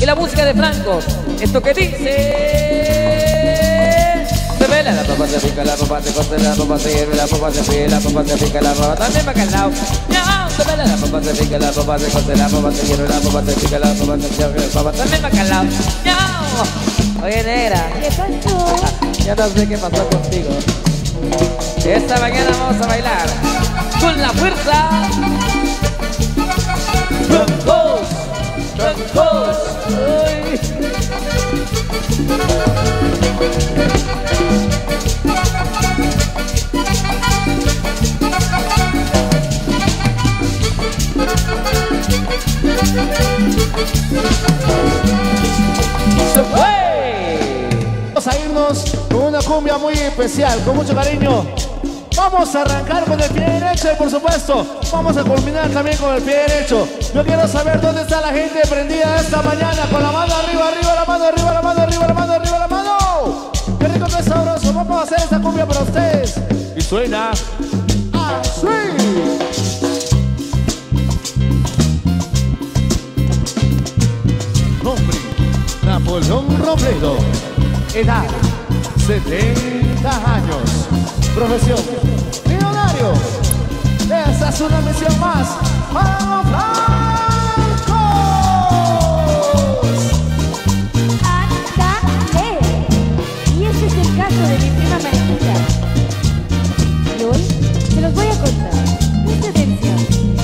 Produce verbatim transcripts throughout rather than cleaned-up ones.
y la música de Franco. Esto que dice: se vela, la papa se pica, la papa se cose, la papa se hierve, la papa se fríe, la papa se pica, la papa también va calado. No, se vela, la papa se pica, la papa se cose, la papa se hierve, la papa se pica, la papa se hierve, la papa también va calado. No. Oye, negra, ¿Qué pasó? ya no sé qué pasó contigo. Esta mañana vamos a bailar con la fuerza. Francos, Francos. Se fue. Vamos a irnos con una cumbia muy especial, con mucho cariño. Vamos a arrancar con el pie derecho y por supuesto vamos a culminar también con el pie derecho. Yo quiero saber dónde está la gente prendida esta mañana con la mano arriba, arriba, la mano arriba, la mano arriba, la mano arriba, la mano. Qué rico, qué sabroso. Vamos a hacer esta cumbia para ustedes. Y suena así. Nombre: Napoleón Robledo. Edad: setenta años. Profesión: millonario. Esa es una misión más para los blancos. Ándale. Y este es el caso de mi prima Mariquita. Y hoy se los voy a contar. Mucha atención.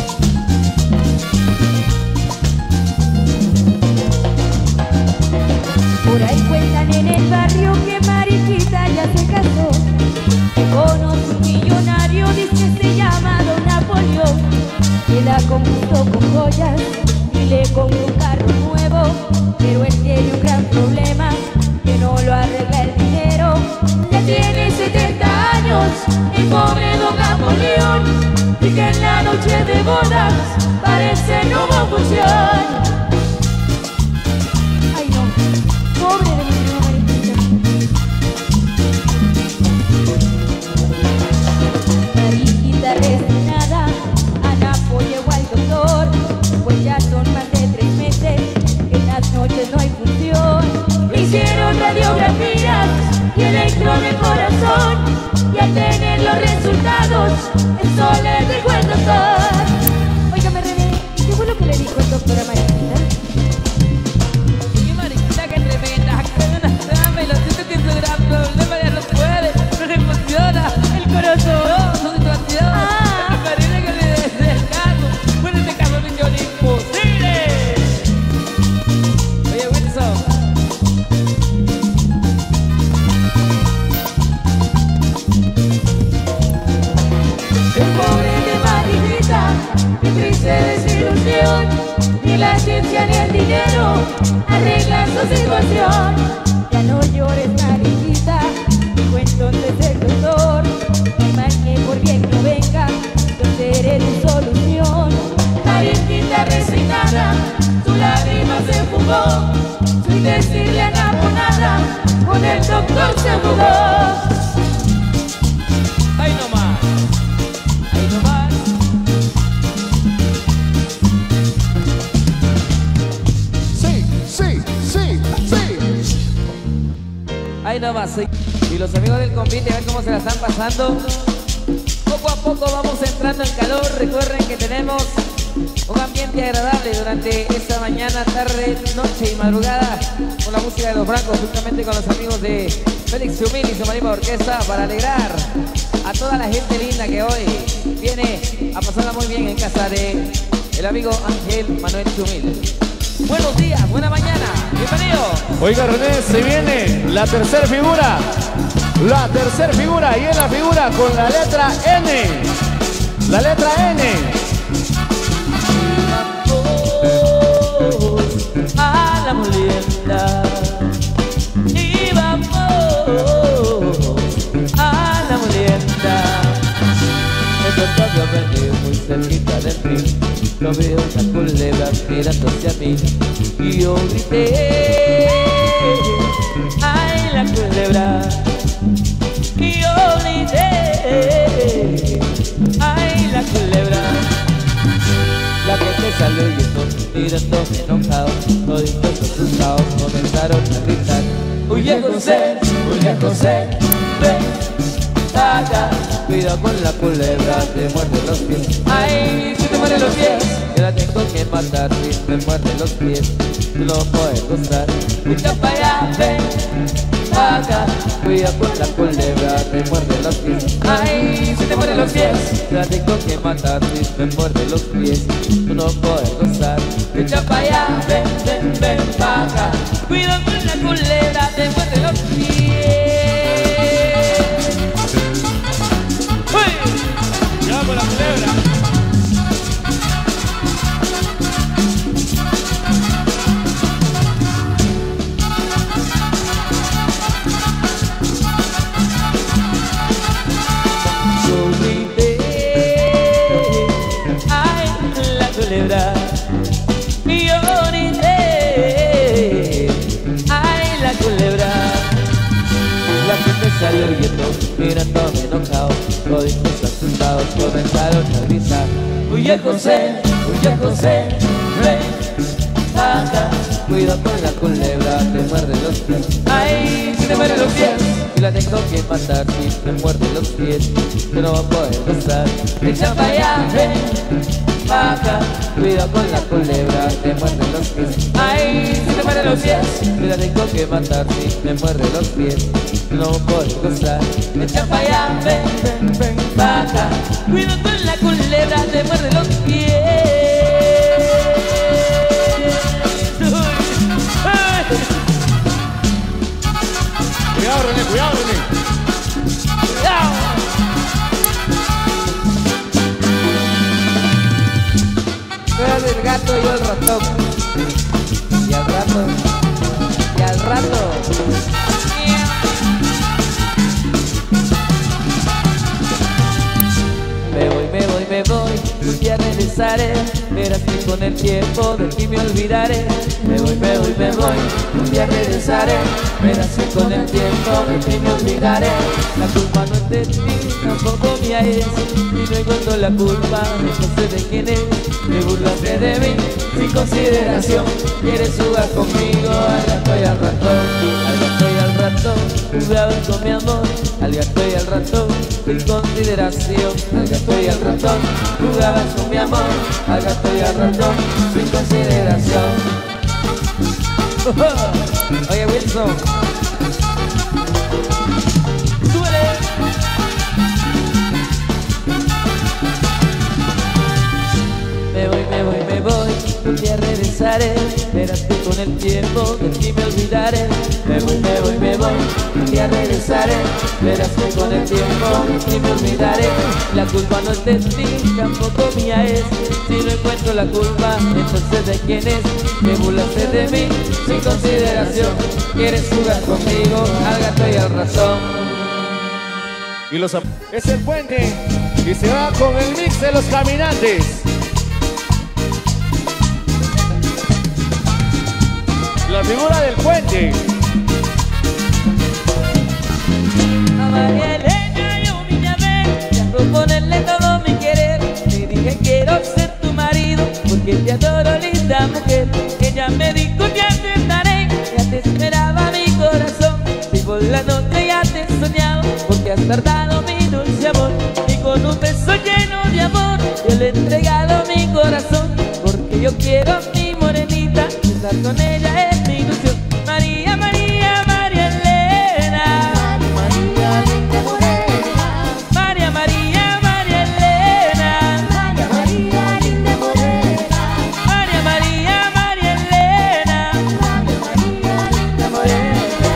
Por ahí cuentan en el barrio que Mariquita ya se casó con otro millonario, dice que se llama Don Napoleón, que la conquistó con joyas y le compró un carro nuevo, pero él tiene un gran problema, que no lo arregla el dinero. Ya tiene setenta años, el pobre Don Napoleón, y que en la noche de bodas parece no hubo función. Ay no, pobre de mi prima Mariquita. Mariquita resignada, a Napo llegó al doctor, pues ya son más de tres meses, que en las noches no hay función. Le hicieron radiografías y electro de corazón, y al tener los resultados, eso le dijo el doctor. Óigame, René, ¿qué fue lo que le dijo el doctor a Mariquita? Y Mariquita, qué tremenda, que una trama y lo siento que es un gran problema, ya no puede, no le funciona el corazón, su situación. Ah. Me parece que le des el caso, bueno, este caso es yo imposible. Oye, Wilson. El pobre de Mariquita, qué triste desilusión, ni la ciencia ni el dinero arreglan su situación. Ya no llores, Mariquita, dijo entonces el doctor, no hay mal que por bien no venga, yo seré tu solución. Mariquita resignada, su lágrima se fugó, sin decirle a Napo nada, con el doctor se mudó. Ahí nomás, ahí nomás. Sí, sí, sí, sí. Ahí nomás, sí. Y los amigos del convite, a ver cómo se la están pasando. Poco a poco vamos entrando en calor. Recuerden que tenemos un ambiente agradable durante esta mañana, tarde, noche y madrugada con la música de los Francos, juntamente con los amigos de Félix Humil y su marimba orquesta, para alegrar a toda la gente linda que hoy viene a pasarla muy bien en casa de el amigo Ángel Manuel Humil. Buenos días, buena mañana, bienvenido. Oiga, René, se viene la tercera figura. La tercera figura, y es la figura con la letra N. La letra N. A la molienda y vamos a la molienda. Esto todo venir muy cerquita de mí. Lo veo una culebra mirando hacia mí y yo grité: ay, la culebra. Y yo grité: ay, la culebra. La que te salió y eso mirándome enojado. Toditos asustados comenzaron a gritar: huye José, huye José, ven acá. Cuidado con la culebra, te muerde los pies. Ay, si te muerde los pies, yo la tengo que matar. Si te muerde los pies, tú no puedes gozar. Escucha para allá, ven acá. Cuidado con la culebra, te muerde los pies. Ay, si te muerde los pies, yo la tengo que matar. Si te muerde los pies, tú no puedes gozar. Escucha para allá, ven, ven, ven para acá. Cuidado con la culebra, te muerde los pies. ¡Cuidado con la culebra! Culebra, y yo grité, ay la culebra. La gente salió huyendo, mirándome enojado. Toditos asustados comenzaron a gritar: huye José, huye José, ven acá. Cuidado con la culebra, te muerde los pies. Ay, si te muerde los pies, yo la tengo que matar. Si te muerde los pies, yo no voy a poder gozar. Echa para allá, ven acá. Cuidado con la culebra, te muerde los pies. Ay, si te muerde los pies, yo la tengo que matar. Si te muerde los pies, no puedo gozar. Echa para allá, ven, ven, ven pa' acá. Cuidado con la culebra, te muerde los pies. Cuidado, René, cuidado, René. Cuidado. Era el gato y yo el ratón. Y al rato, y al rato. Me voy, me voy, me voy, un día regresaré. Verás que con el tiempo de ti me olvidaré. Me voy, me voy, me voy, un día regresaré. Verás que con el tiempo de ti me olvidaré. La culpa no es de ti, tampoco mía es. Y no encuentro la culpa, no sé de quién es. Me burlaste de mí, sin consideración. Quieres jugar conmigo, al gato y al ratón. Al gato y al ratón, jugabas con mi amor. Al gato y al ratón, sin consideración. Al gato y al ratón, jugabas con mi amor. Al gato y al ratón, sin consideración. Oye Wilson, súbele. Me voy, me voy, me voy, un día regresaré. Verás que con el tiempo de ti me olvidaré. Me voy, me voy, me voy, un día regresaré. Verás que con el tiempo de ti me olvidaré. La culpa no es de ti, tampoco mía es. Si no encuentro la culpa, entonces ¿de quién es? Me burlaste de mí, sin consideración. Quieres jugar conmigo, al gato y al ratón. Y los es el puente y se va con el mix de los caminantes. La figura del puente. A María Elena yo vine a ver y a proponerle todo mi querer. Le dije quiero ser tu marido porque te adoro, linda mujer. Ella me dijo ya te estaré, ya te esperaba mi corazón. Y por la noche ya te he soñado porque has tardado mi dulce amor. Y con un beso lleno de amor yo le he entregado mi corazón. Porque yo quiero a mi morenita, estar con ella es mi ilusión. María, María, María Elena. María, linda morena. María, María, María Elena. María, María, linda morena. María, María, María Elena. María, María, linda morena.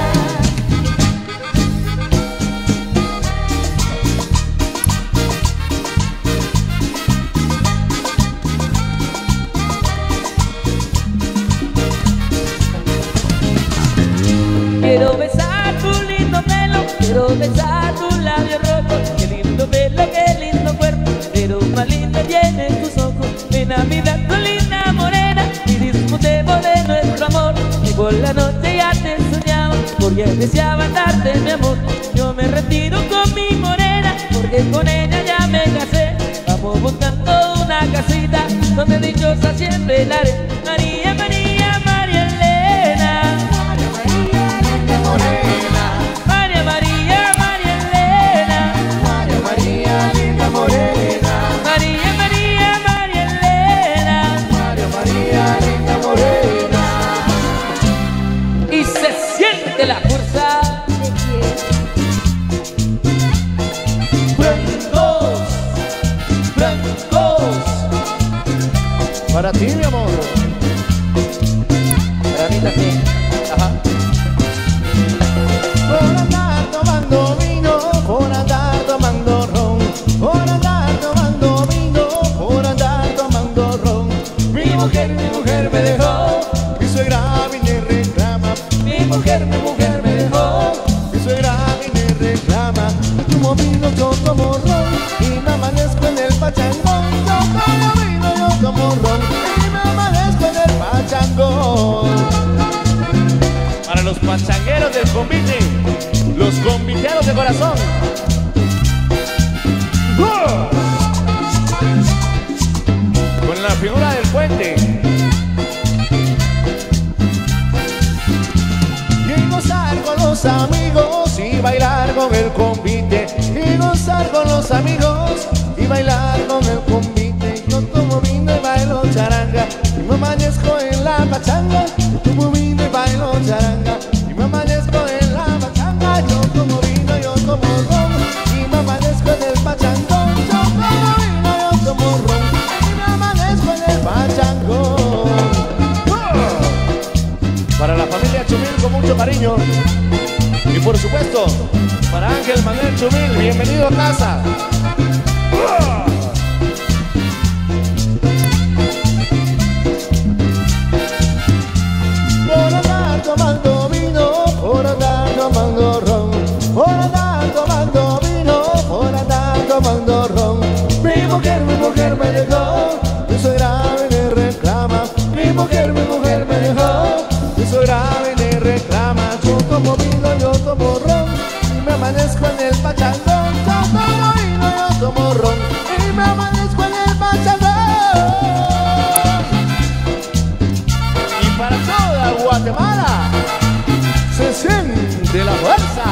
Quiero besar tu lindo pelo, quiero besar tu labio rojo. Qué lindo pelo, qué lindo cuerpo, pero más lindo tienen tus ojos. En Navidad tu linda morena y disfrutemos de nuestro amor. Y por la noche ya te soñaba porque deseaba darte mi amor. Yo me retiro con mi morena porque con ella ya me casé. Vamos buscando una casita donde dichosa siempre estaré. María, María, María Elena. María, María, linda morena. María, María, María Elena. María, María, linda morena. María, María, María Elena. María, María, linda morena. Y se siente la fuerza. Te quiero. Blancos, blancos. Para ti, mi amor. Para mí también. Ajá. Por andar tomando vino, por andar tomando ron, por andar tomando vino, por andar tomando ron. Mi mujer, mi mujer me dejó, mi suegra viene y reclama. Mi mujer, mi mujer me dejó. Mi suegra viene y reclama. Tomo vino, yo tomo ron, y me amanezco en el pachangón. Yo tomo vino, yo tomo ron, y me amanezco en el pachangón. Para los pachangueros del convite, los conviteros de corazón. ¡Oh! Con la figura del puente. Y gozar con los amigos y bailar con el convite. Y gozar con los amigos y bailar con el convite. Yo tomo vino y bailo charanga, y me amanezco en la pachanga. Yo tomo vino y bailo charanga, y me amanezco en la pachanga. Yo tomo vino, yo tomo ron, y me amanezco en el pachangón. Yo tomo vino, yo tomo ron, y me amanezco en el pachangón. ¡Oh! Para la familia Chumil con mucho cariño. Y por supuesto, para Ángel Manuel Chumil, bienvenido a casa. ¡Oh! Por andar tomando vino, por andar tomando ron, por andar tomando vino, por andar tomando ron. Mi mujer, mi mujer me dejó, mi suegra viene y reclama. Mi mujer, mi mujer me dejó, mi suegra viene y reclama. Yo tomo vino, yo tomo ron, y me amanezco en el pachangón. Yo tomo vino, yo tomo ron, y me amanezco en el pachangón. Y para toda Guatemala se siente la fuerza.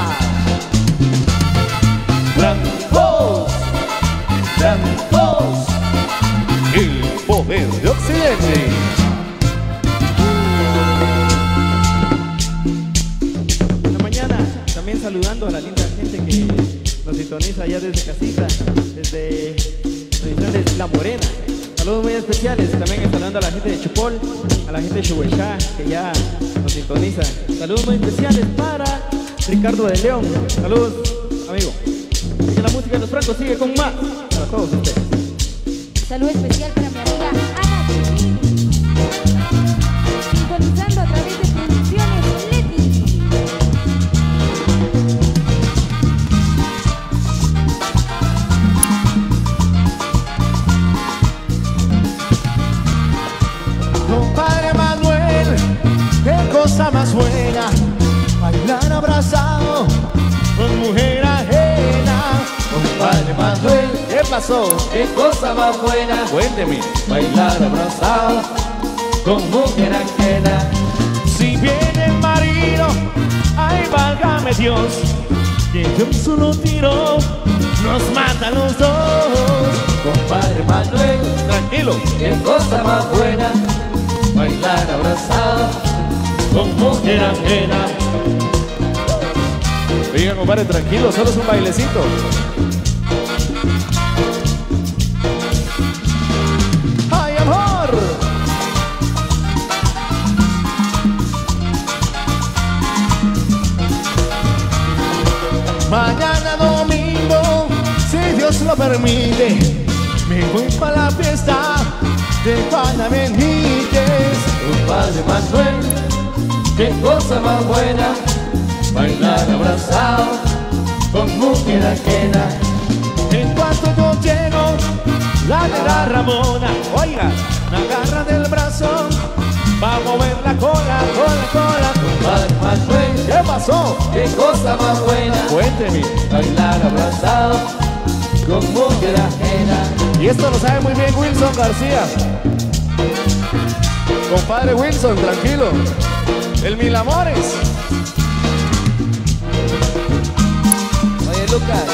Blancos, blancos, el poder de Occidente. En la mañana también saludando a la linda gente que nos sintoniza allá desde casita, desde Tradiciones La Morena. Saludos muy especiales, también saludando a la gente de Chupol, a la gente de Chuhuechá, que ya nos sintoniza. Saludos muy especiales para Ricardo de León. Saludos, amigo. Y que la música de los francos sigue con más para todos ustedes. Salud especial para mi amiga Ana Chumil. Sintonizando a través de Producciones Leti. Compadre Manuel, qué cosa más buena, bailar abrazado con mujer ajena. Compadre Manuel, ¿qué pasó? Qué cosa más buena. Cuénteme. Bailar abrazado con mujer ajena. Si viene el marido, ay válgame Dios, que de un solo tiro nos mata a los dos. Compadre Manuel, Tranquilo. qué cosa más buena. Bailar abrazado con mujer ajena. Oiga, compadre, tranquilo, solo es un bailecito. ¡Ay, amor! Mañana domingo, si Dios lo permite, me voy para la fiesta de Juana Benítez. Compadre Manuel, qué cosa más buena. Bailar abrazado con mujer ajena. En cuanto yo llego, la negra Ramona, oiga, me agarra del brazo, va a mover la cola, cola, cola. Compadre Manuel, ¿Qué pasó? qué cosa más buena. Cuénteme. Bailar abrazado con mujer ajena. Y esto lo sabe muy bien Wilson García. Compadre Wilson, tranquilo. El Mil Amores. Oye, Lucas.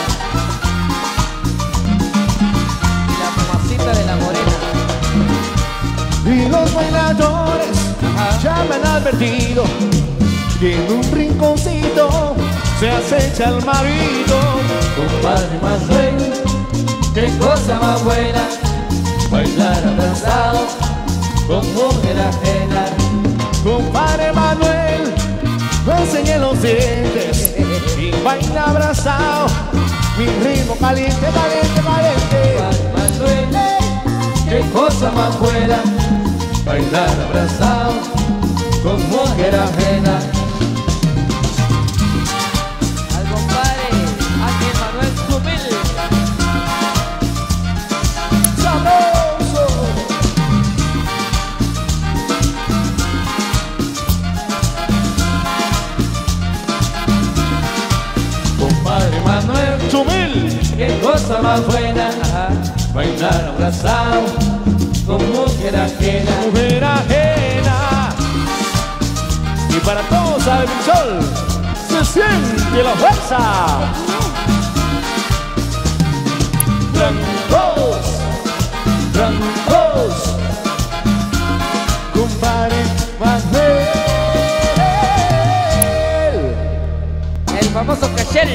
La mamacita de la morena. Y los bailadores Ajá. ya me han advertido que en un rinconcito se acecha el marido. Compadre Manuel, qué cosa más buena, bailar abrazado con mujer ajena. Compadre Manuel, no enseñé los dientes y baila abrazado, mi ritmo caliente, caliente, caliente. Compadre Manuel, qué cosa más buena, bailar abrazado con mujer ajena. Al compadre Ángel Manuel Chumil. ¡Sabroso! Compadre Manuel, Chumil, qué cosa más buena, ajá, bailar abrazado con mujer ajena. mujer ajena. Y para todos, sabe mi sol, se siente la fuerza. Blancos, blancos, Compadre Manuel. el famoso Cachel.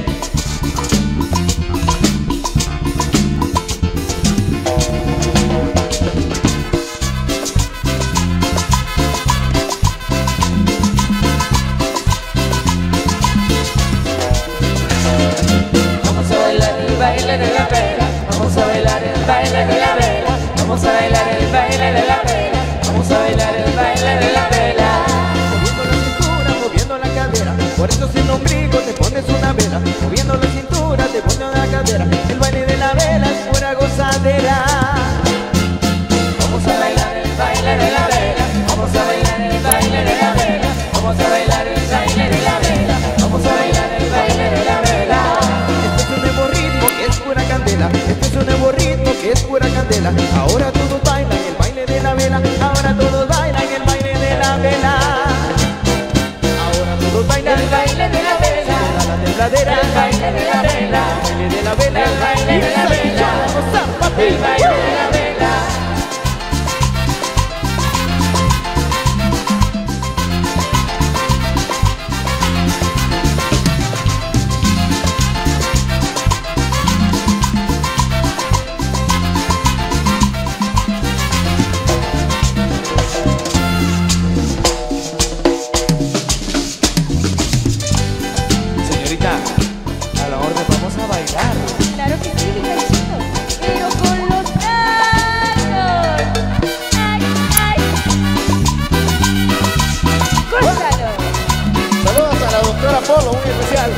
Vamos a bailar el baile de la vela, vamos a bailar el baile de la vela, vamos a bailar el baile de la vela, vamos a bailar el baile de la vela. Moviendo la cintura, moviendo la cadera, por eso sin ombligo te pones una vela. Moviendo la cintura, te pones una cadera, el baile de la vela es pura gozadera. Vamos a bailar el baile de la vela, vamos a bailar el baile de la vela, vamos a bailar el baile de la vela, vamos a bailar el baile de la vela. Este es un nuevo ritmo que es pura candela, este es un nuevo ritmo que es pura candela. Ahora todos bailan el baile de la vela, ahora todos bailan el baile de la vela. Ahora todos bailan El baile de la vela, la tembladera, el baile de la vela, el baile de la vela, el baile de la vela, el baile de la vela. Señorita, a la orden, vamos a bailar. Claro que sí, mi cariñito, pero con los brazos. Ay, ay. Córtalo. Saludos a la doctora Polo, muy especial.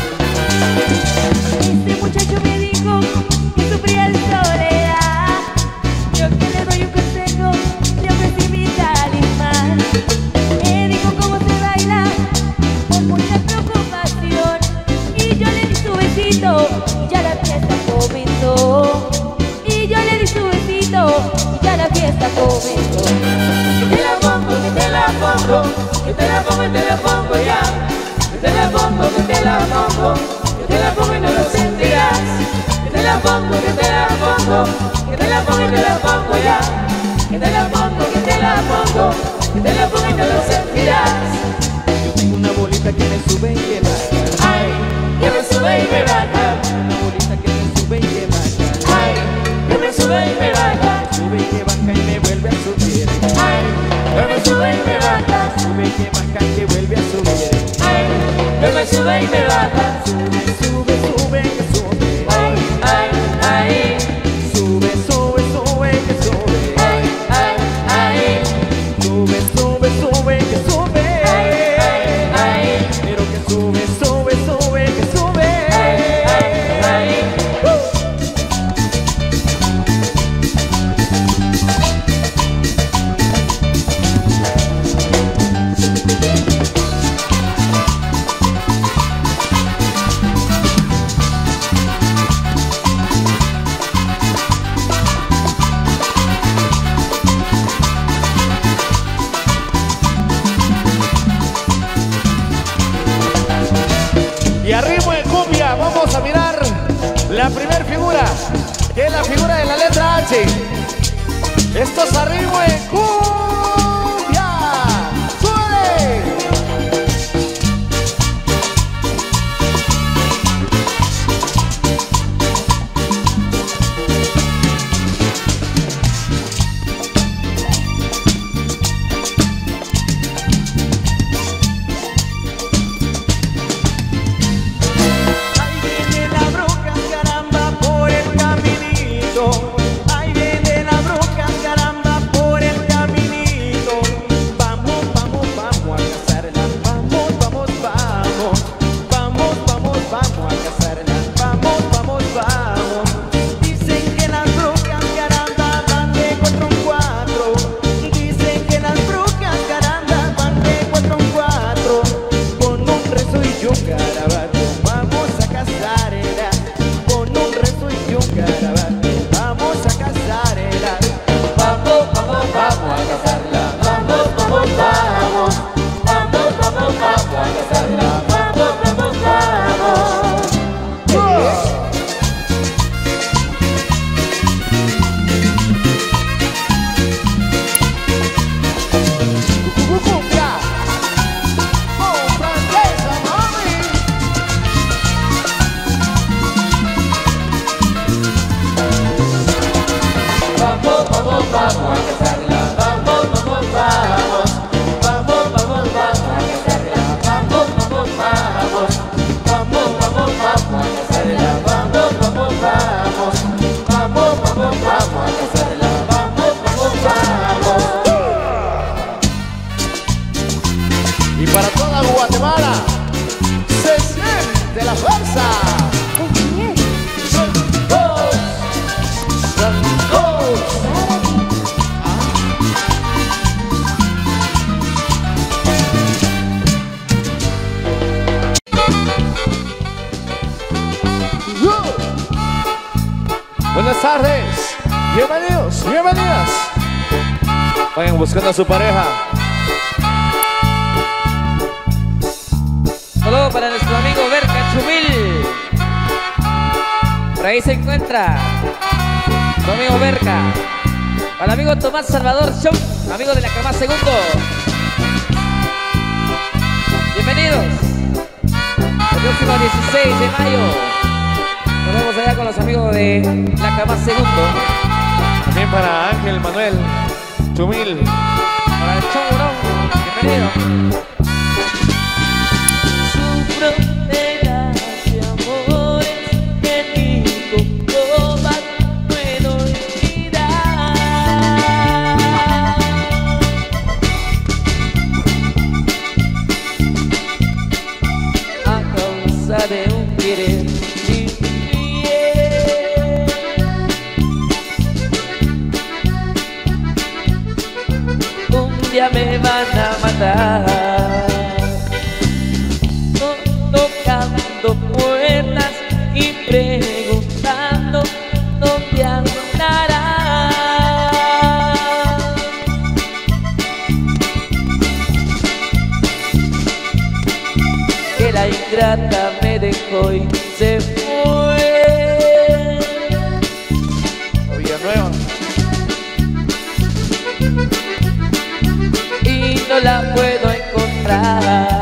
Este muchacho me dijo que sufría de soledad. Yo que le doy un consejo, le ofrecí mi talismán. Me dijo cómo se baila con mucha preocupación. Y yo le di su besito y ya la fiesta comenzó. Y yo le di su besito y ya la fiesta comenzó. Que te la pongo, que te la pongo, que te la pongo y te la pongo ya. Que te la pongo, que te la pongo, que te la pongo y no lo sentirás. Que te la pongo, que te la pongo, que te la pongo y te la pongo ya. Que te la pongo, que te la pongo, que te la pongo y no lo sentirás. yo tengo una bolita que me sube y me baja. Ay, que me sube y me baja. Una bolita que me sube y me baja. Ay, que me sube y me baja. Sube y me baja y me vuelve a subir. Ay, que me sube y me baja. Sube y me baja y me vuelve a subir. Ay, que me sube y me baja. Sube, sube, sube, que sube. Ay, ay, ay. Sube, sube, sube, que sube. Ay, ay, ay. Sube, sube, sube, que sube. Ay, ay, ay. Pero que sube, sube, sube, que sube. Ay, ay, ay. a mirar la primera figura, que es la figura de la letra H. Esto es arriba en cumbia. ¡Súbele! Y para toda Guatemala se siente la fuerza. Santos, Santos. Buenas tardes, bienvenidos, bienvenidas. Vayan buscando a su pareja. Saludos para nuestro amigo Berka Chumil. Por ahí se encuentra su amigo Berka. Para el amigo Tomás Salvador Show, amigo de la Cama Segundo. Bienvenidos. El próximo dieciséis de mayo nos vemos allá con los amigos de la Cama Segundo. También para Ángel Manuel Chumil. Para el Chomorón. Bienvenido. Fronteras de amores que ni con copas puedo olvidar. A causa de un querer infiel, un día me van a matar. Puertas y preguntando dónde andará. Que la ingrata me dejó y se fue. Villanueva. Y no la puedo encontrar.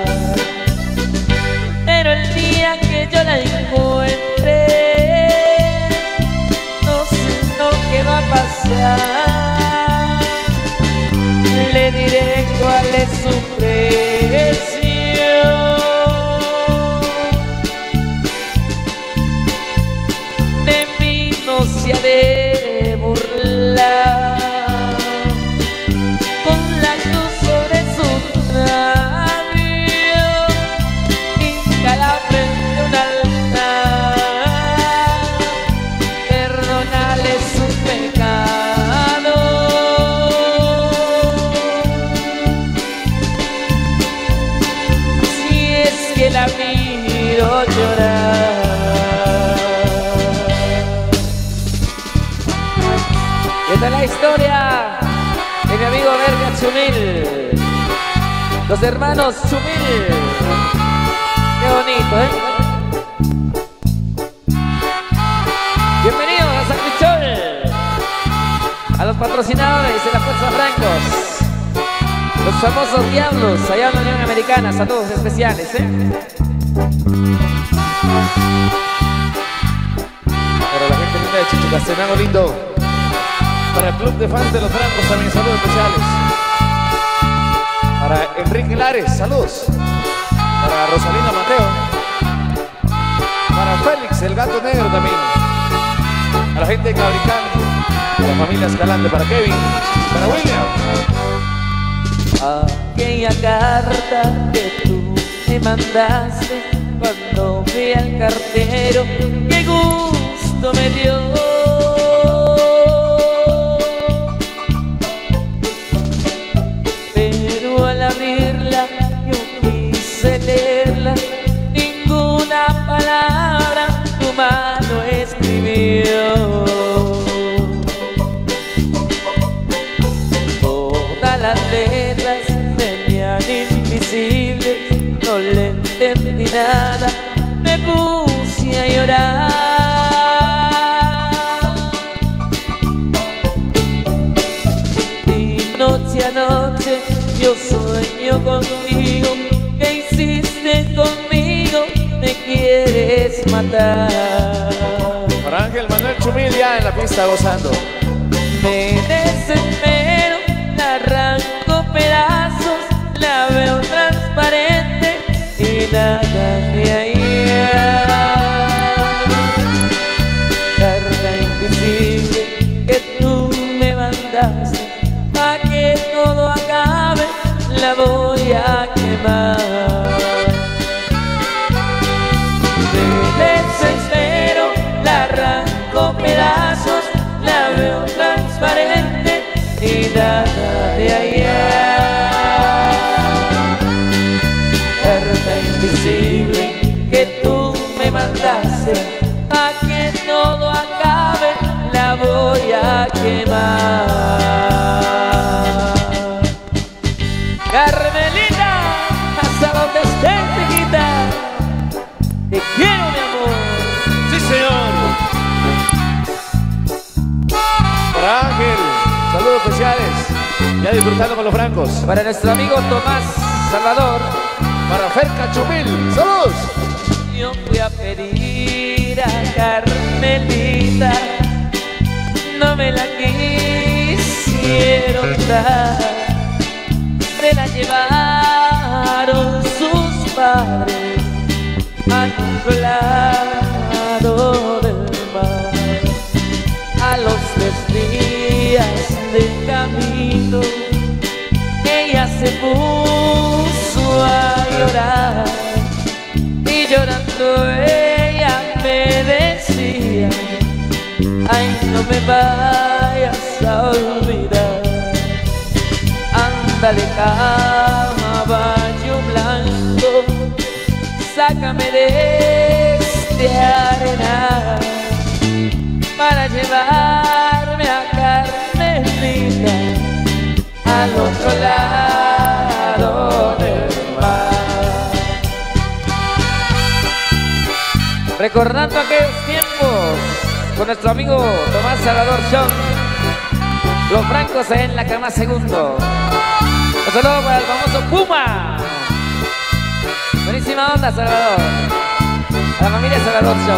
Yo la encuentré, no sé lo que va a pasar. Le diré cuál es su precio. De mí no se ha de burlar. Con la cruz sobre su labio, hinca la frente un altar, perdonale su pecado. Si es que la miro llorar. Y esta es la historia de mi amigo Berka Chumil, los hermanos Chumil. Qué bonito, ¿eh? patrocinadores de la Fuerza Francos, los famosos Diablos, allá en la Unión Americana, saludos especiales, ¿eh? Para la gente linda de Chichicastenango lindo. Para el club de fans de los Francos también saludos especiales. Para Enrique Lares, saludos. Para Rosalina Mateo. Para Félix, el gato negro también. A la gente de Cabricán. Para la familia Escalante, para Kevin. Para William. Aquella carta que tú me mandaste cuando vi al cartero, qué gusto me dio. Pero al abrirla yo quise leerla, ninguna palabra tu mano escribió. Todas las letras venían invisibles, no le entendí nada, me puse a llorar. Y noche a noche yo sueño contigo, ¿qué hiciste conmigo? Me quieres matar. Para Ángel Manuel Chumil ya en la pista gozando. Me desespero, la arranco pedazos, la veo transparente y nada de ahí. Carta invisible que tú me mandaste, pa' que todo acabe, la voy a quemar. Me desespero, la arranco pedazos, la veo transparente y nada de allá. Carta invisible que tú me mandaste, pa' que todo acabe, la voy a quemar. Carmelita, hasta donde estés, chiquita, te quiero, mi amor. Sí, señor. Para Ángel, saludos especiales. Ya disfrutando con los francos. Para nuestro amigo Tomás Salvador. Para Ferca Chumil, saludos. Yo fui a pedir a Carmelita, no me la quisieron dar, se la llevaron sus padres a un lado del mar. A los tres días de camino ella se puso a llorar, y llorando ella me decía: ay, no me vayas a olvidar. Ándale, caballo blanco, sácame de este arenal para llevarme a Carmelita al otro lado del mar. Recordando aquellos tiempos con nuestro amigo Tomás Salvador Show, los francos en la cama segundo. Un saludo para el famoso Puma. Buenísima onda, Salvador. A la familia Salvador Show.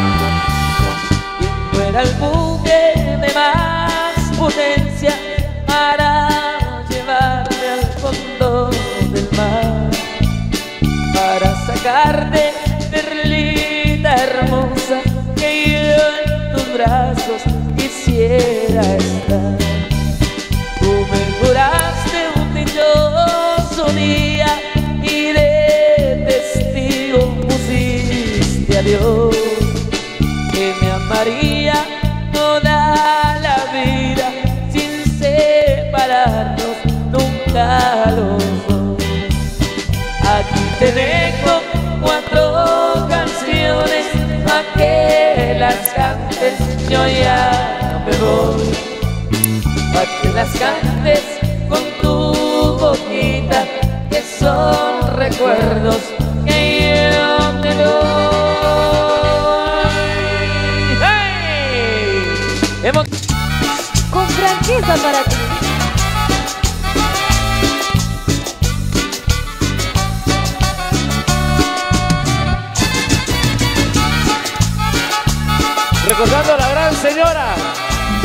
Y fuera el buque de más potencia para llevarme al fondo del mar, para sacarte, perlita hermosa, que yo en tus brazos quisiera estar. Tú me juraste un dichoso día y de testigo pusiste a Dios que me amaría toda la vida sin separarnos nunca los dos. Aquí te dejo cuatro canciones pa' que las cantes, yo ya me voy, pa' que las cantes con tu boquita, que son recuerdos que yo te doy. ¡Hey! Hemos... Con franqueza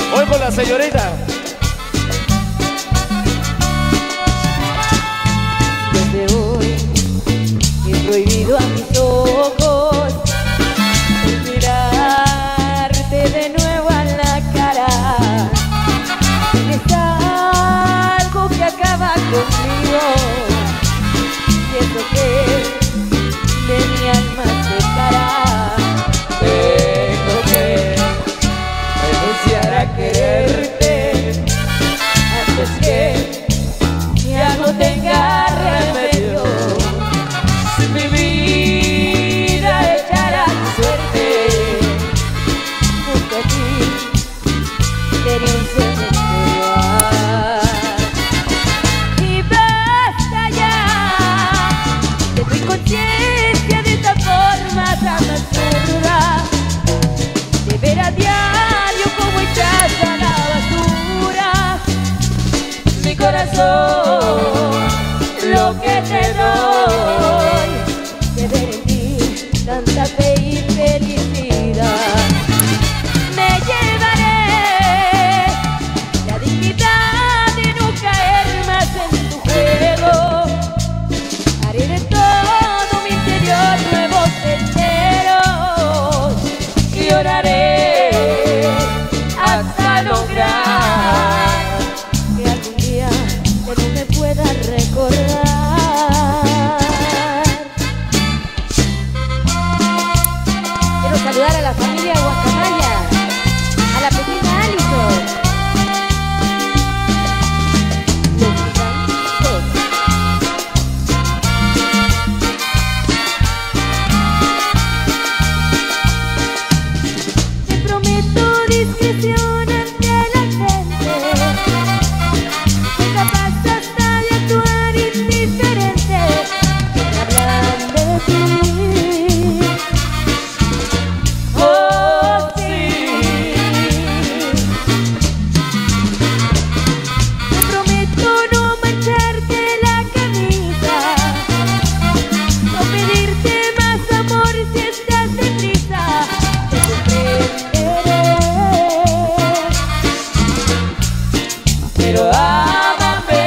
Voy con la señorita. Desde hoy he prohibido a mis ojos mirarte de nuevo a la cara. Es algo que acaba conmigo y eso que de mi alma separar. Tengo que renunciar a quererte Antes que ya no tenga remedio, mi vida echará tu suerte. junto a ti sería un cementerio. Y basta ya de tu inconsciencia, de esta forma tan absurda, de ver a diario como echas a la basura Mi corazón, lo que te doy, de ver en ti tanta fe y felicidad. Me llevaré la dignidad de no caer más en tu juego. Haré de todo mi interior nuevos senderos y oraré hasta lograr que algún día él me pueda recordar. Quiero saludar a la familia Guacamaya, a la pequeña Alison, los gigantes. Te prometo discreción ante la gente, soy capaz hasta de actuar indiferente, que me hablan de ti. Oh, sí. Te prometo no mancharte la camisa, no pedirte más amor si estás deprisa, te comprenderé. pero ámame.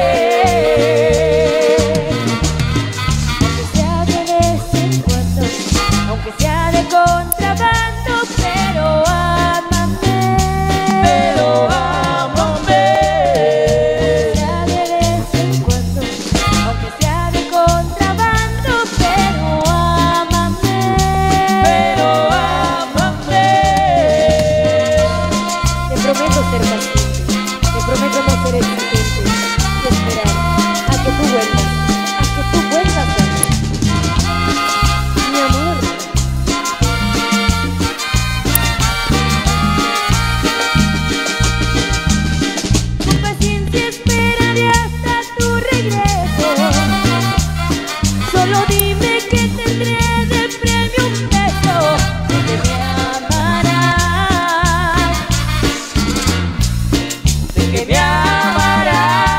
Aunque sea de vez en cuando, aunque sea de contrabando, pero ámame. Pero ámame. Sea de vez en cuando, aunque sea de contrabando, pero ámame. Pero ámame. Te prometo ser paciente, te prometo no ser exigente y esperar a que tú vuelvas, a que tú vuelvas a mí. Mi amor. Con paciencia esperaré hasta tu regreso. Solo dime que tendré de premio un beso, que me amarás, De que me amarás.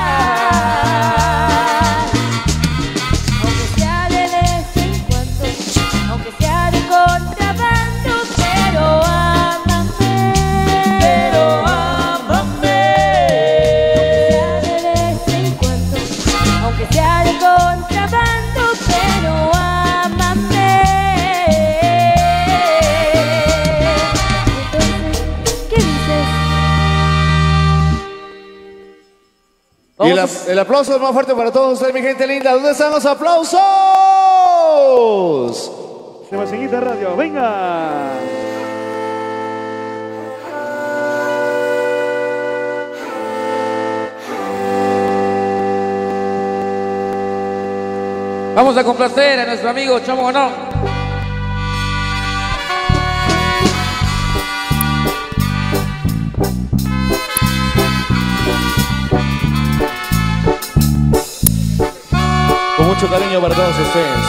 aunque sea de vez en cuando, aunque sea de contrabando, pero ámame. Pero ámame. Sea de vez en cuando, aunque sea de contrabando, pero ámame. Entonces, ¿qué dices? Y el, Vamos. el aplauso más fuerte para todos ustedes, mi gente linda. ¿Dónde están los aplausos? Sebastianita Radio, venga. Vamos a complacer a nuestro amigo Chomo Gonón. Con mucho cariño para todos ustedes.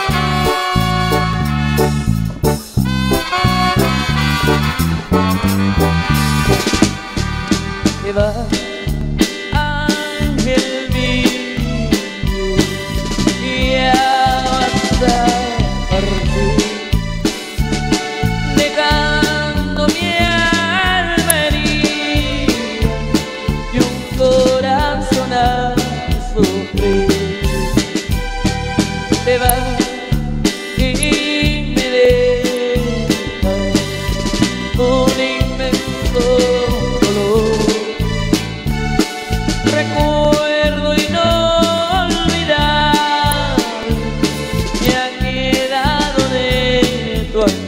Que va, ángel mío, ya vas a partir, dejando mi alma herida. te vas y me dejas un inmenso dolor. Recuerdo y no olvidar me ha quedado de tu amor.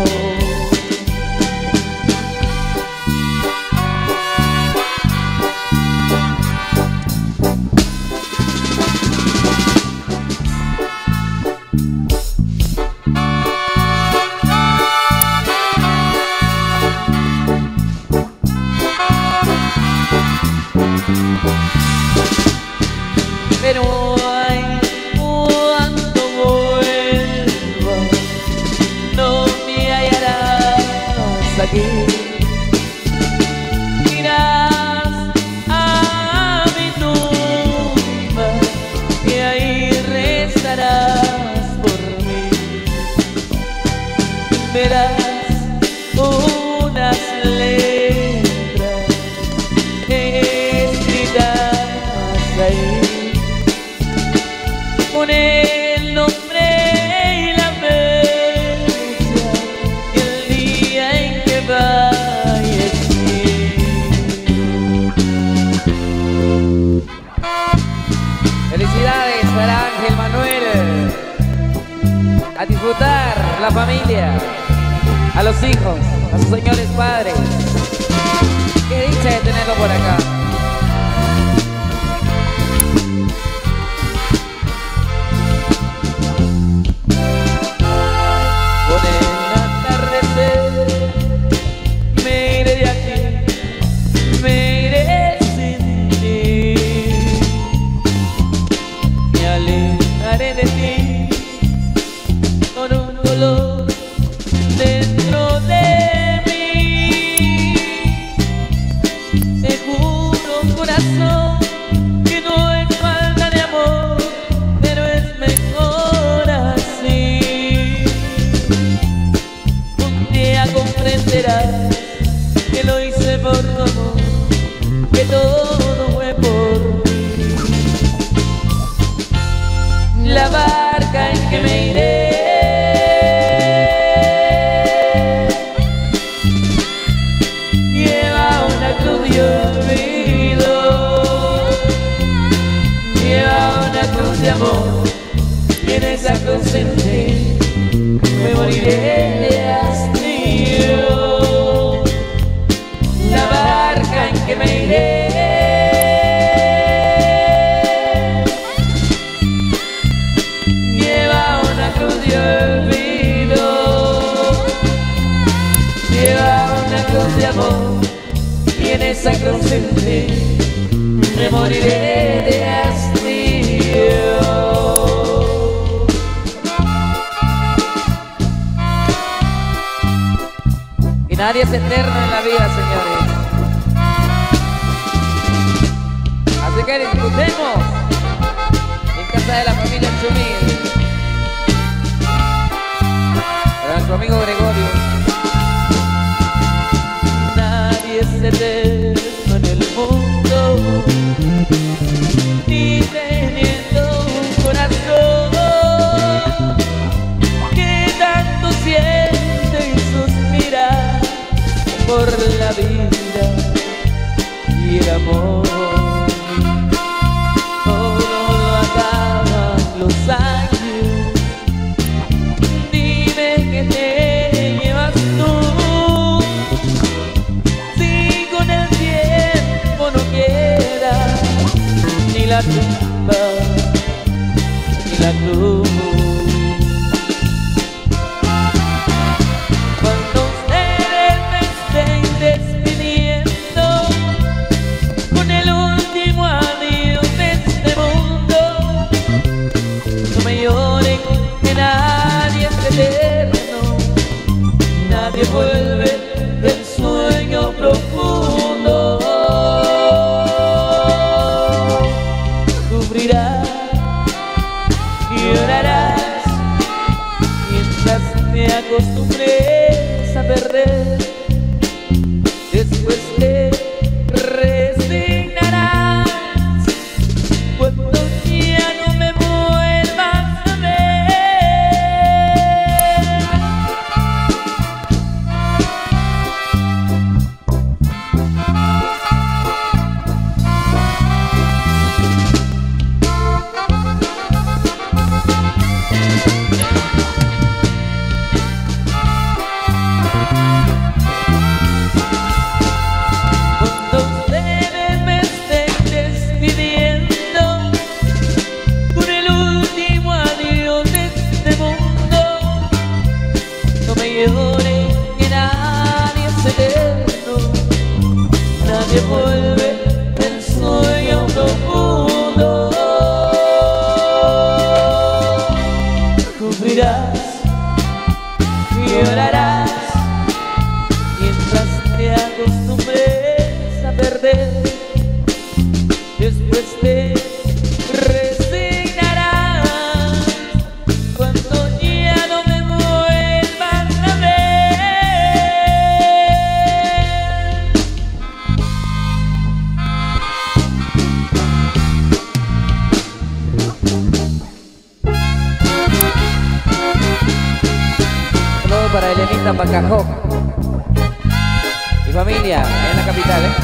Pero ay, cuando vuelva no me hallarás aquí. Irás a mi tumba y ahí rezarás por mí. Verás unas letras escritas ahí con el nombre y la fecha y el día en que fallecí. Felicidades para Ángel Manuel. A disfrutar la familia, a los hijos, a sus señores padres. Qué dicha de tenerlo por acá. Dentro de mí, te juro corazón que no es falta de amor, pero es mejor así. Un día comprenderás que lo hice por tu amor, que todo fue por mí. La barca en que me iré de amor, y en esa cruz senté, me moriré de hastío. La barca en que me iré lleva una cruz de olvido, lleva una cruz de amor, y en esa cruz senté, me moriré de hastío. Y nadie es eterno en la vida, señores. Así que disfrutemos en casa de la familia Chumil. Para nuestro amigo Gregorio. Nadie es eterno en el mundo, ni teniendo un corazón que tanto siente y suspira por la vida y el amor. Todo lo acaban los años. Dime que te llevas tú, si con el tiempo no quieras ni la tumba, ni la cruz. Cuando ustedes me estén despidiendo con el último adiós de este mundo, no me lloren, que nadie es eterno, nadie vuelve del sueño profundo. Sufrirás y llorarás mientras te acostumbres a perder. Después te resignarás cuando ya no me vuelvas a ver. Vuelve el sueño profundo. Sufrirás y llorarás mientras te acostumbres a perder. Después te resignarás cuando ya no me vuelvas a ver. Para Elenita Pacajó y familia en la capital, ¿eh?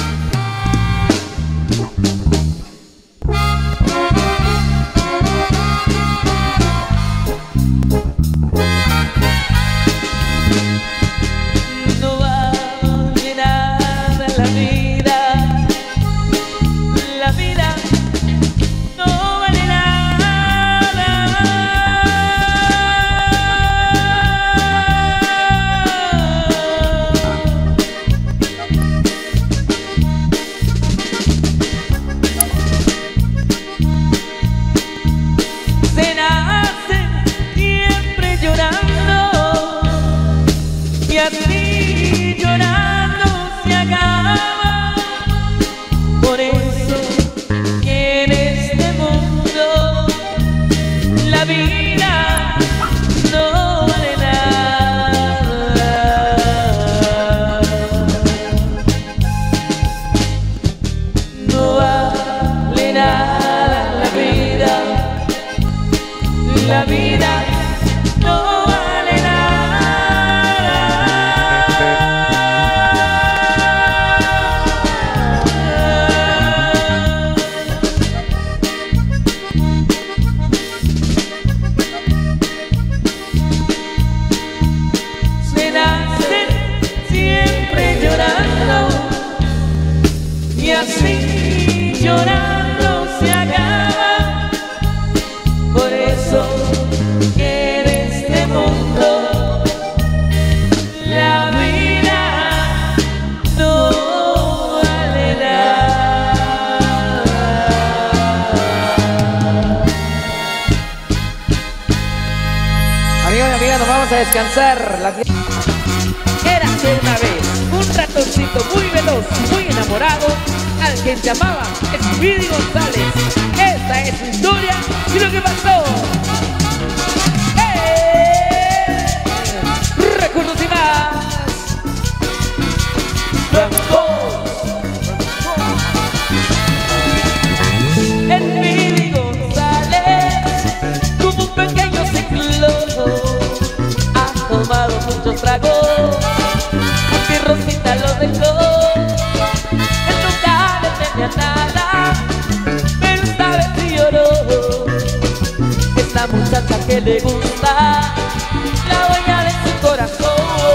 No vale nada la vida, la vida no vale nada. Se nace siempre llorando y así llorando se acaba. Por eso que en este mundo la vida no vale nada. No vale nada la vida. La vida no vale nada. Se nace siempre llorando y así llorando se acaba. Por eso que en este mundo la vida no vale nada. Amigos y amigas, nos vamos a descansar. La... Érase una vez un ratoncito muy veloz, muy enamorado, al que llamaba Speedy González. Esta es su historia y lo que pasó. ¡Eh! Recuerdos y más. Speedy González tuvo un pequeño ciclo, ha tomado muchos tragos y Rosita lo dejó. Él nunca le tenía nada, pero esta vez sí lloró. Es la muchacha que le gusta, la dueña de su corazón.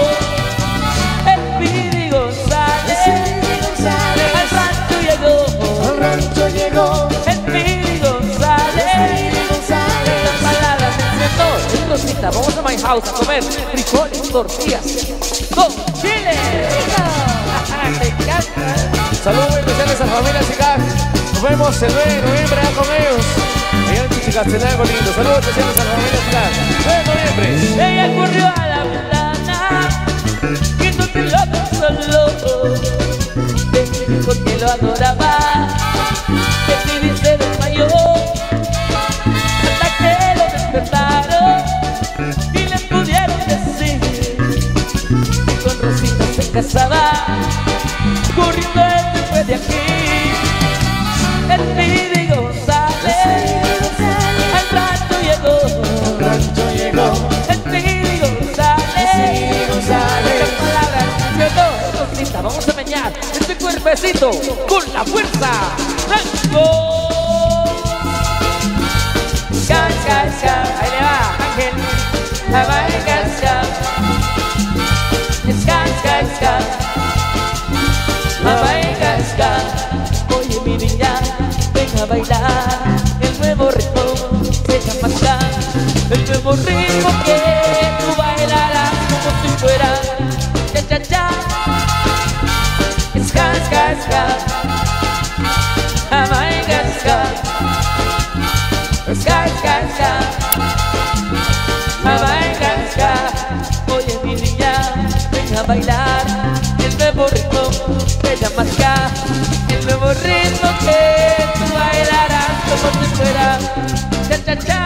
Speedy González, al rancho llegó, al rancho llegó. Speedy González, estas palabras me encantó. Rosita, vamos a my house a comer frijoles, tortillas con chile. ¡Te encanta! Saludos muy especiales a la familia Sicac. Nos vemos el nueve de noviembre allá con ellos. Allá en Chichicastenango lindo. Saludos especiales a la familia Sicac. nueve de noviembre. Ella corrió a la ventana y entonces lo consoló. Le dijo que lo adoraba. Speedy se desmayó hasta que lo despertaron y le pudieron decir que con Rosita se casaba. Corriendo él se fue de aquí. Speedy González, al rancho llegó, Al rancho llegó. Speedy González, las palabras llegó. Rosita, vamos a meñar este cuerpecito con la fuerza. ¡Blanco! Can, can, can. Ahí le va. el nuevo ritmo que tú bailarás como si fuera cha cha cha. Ska, ska, ska, Jamaica ska, ska, ska, ska, Jamaica ska. Oye mi niña, ven a bailar el nuevo ritmo que llama ska, el nuevo ritmo que tú bailarás como si fuera cha cha cha.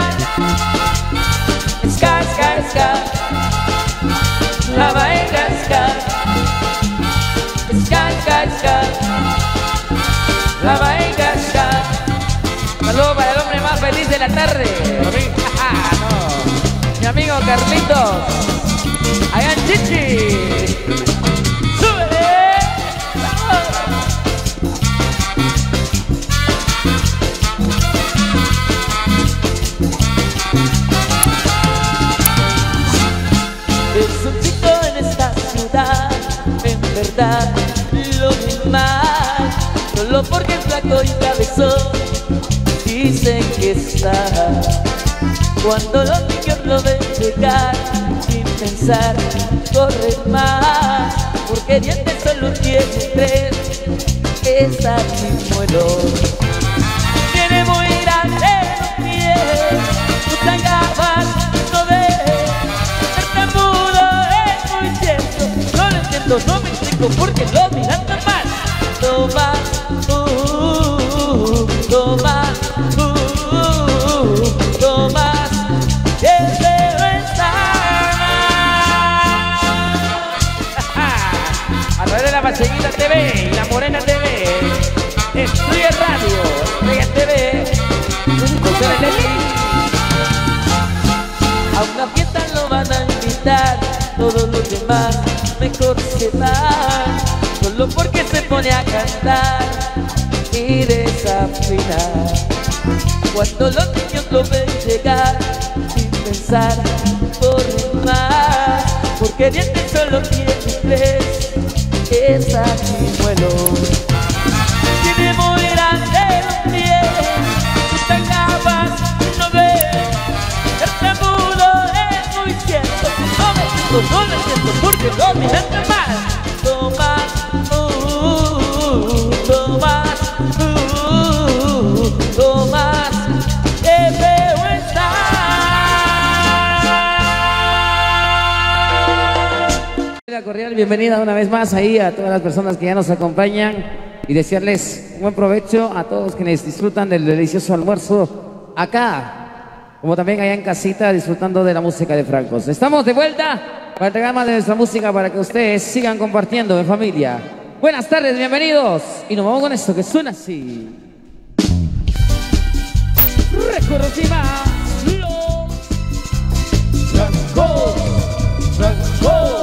Ska, ska, ska, Jamaica ska, ska, ska, ska, Jamaica ska. Saludos para el hombre más feliz de la tarde. Para mí. No. Mi amigo Carlitos, allá en Chichi. ¡Súbele! Es un chico en esta ciudad, en verdad lo vi mal, solo porque es flaco y cabezón dicen que está. Cuando los niños lo ven llegar sin pensar, corren más, porque dientes solo tiene tres, es chimuelo. Tiene muy grande los pies, usa gafas, no ve, tartamudo es muy cierto. No lo entiendo, no me explico porque lo miran tan mal. Toma, uh, toma, uh, toma, que feo está. A través de la Pachequita T V y la Morena T V, Estudia Radio, Estrella T V, José Lely. A una fiesta lo van a invitar, todos los demás mejor se van, solo porque se pone a cantar y desafinar. Cuando los niños lo ven llegar sin pensar, corren más, porque dientes solo tiene tres, es chimuelo. Tiene muy grande los pies, usan gafas, no ve, tartamudo es muy cierto. No me siento, no me siento, porque lo miran tan mal. Toma, uh, toma, uh, toma, qué feo está. Cordial bienvenida una vez más ahí a todas las personas que ya nos acompañan y desearles un buen provecho a todos quienes disfrutan del delicioso almuerzo acá, como también allá en casita disfrutando de la música de Francos. Estamos de vuelta para entregar más de nuestra música para que ustedes sigan compartiendo en familia. Buenas tardes, bienvenidos y nos vamos con esto que suena así. Recuerdos y más los Francos, Francos.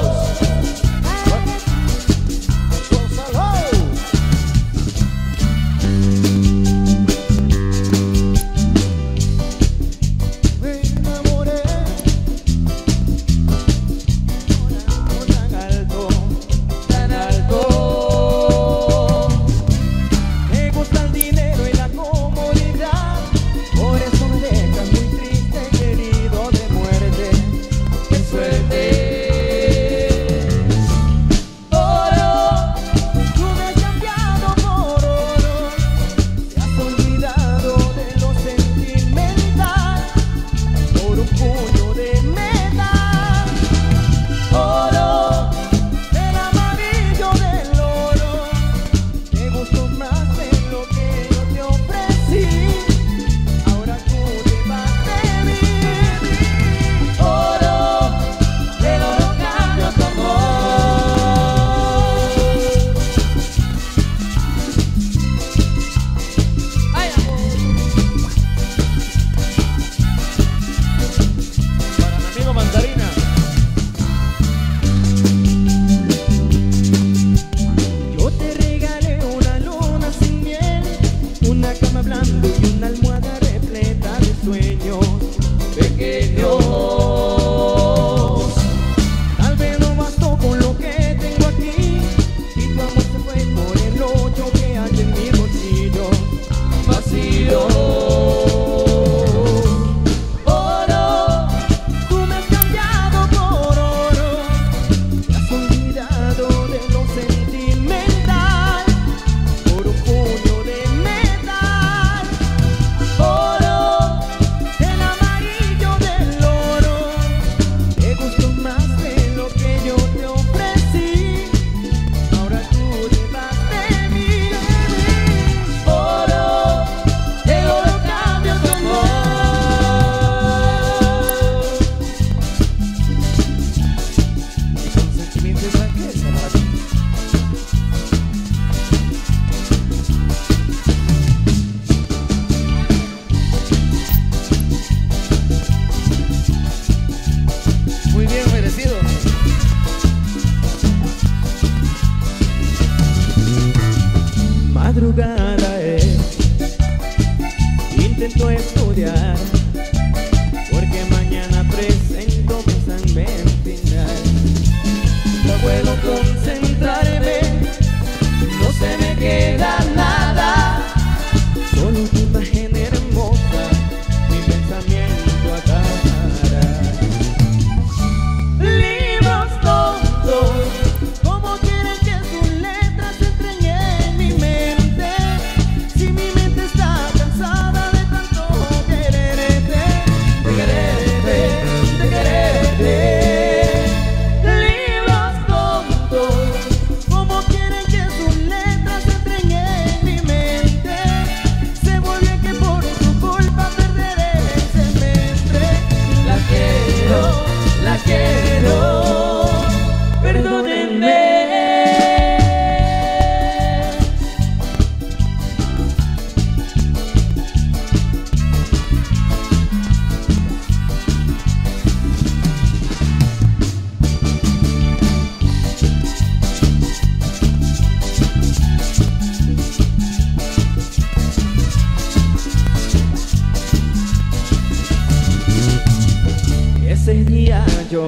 ese día yo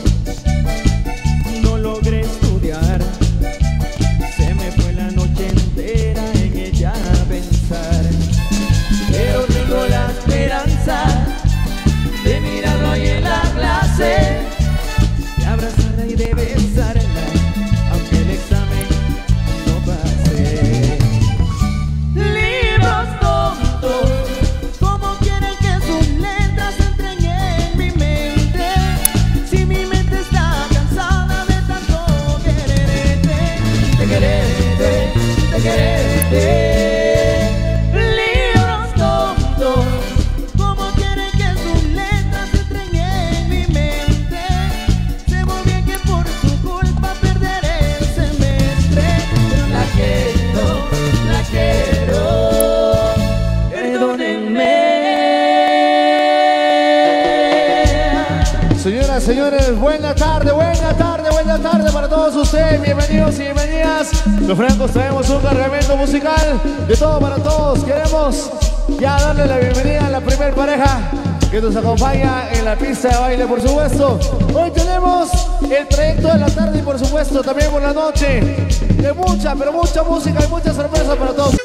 no logré estudiar. Se me fue la noche entera en ella a pensar. Pero tengo la esperanza de mirarlo ahí en la clase, de abrazarla y de besarla, aunque el examen no pase. Libros tontos, ¿cómo quieren que sus letras entren en mi mente? Si mi mente está cansada de tanto quererte, de quererte, de quererte. Libros tontos, ¿cómo quieren que sus letras entren en mi mente? Sé muy bien que por su culpa perderé el semestre, pero la quiero, la quiero, perdónenme. Señoras, señores, buena tarde, buena tarde, buena tarde para todos ustedes. Bienvenidos y bienvenidas. Los francos traemos un cargamento musical de todo para todos. Queremos ya darle la bienvenida a la primer pareja que nos acompaña en la pista de baile, por supuesto. Hoy tenemos el trayecto de la tarde y por supuesto también por la noche de mucha, pero mucha música y muchas sorpresas para todos.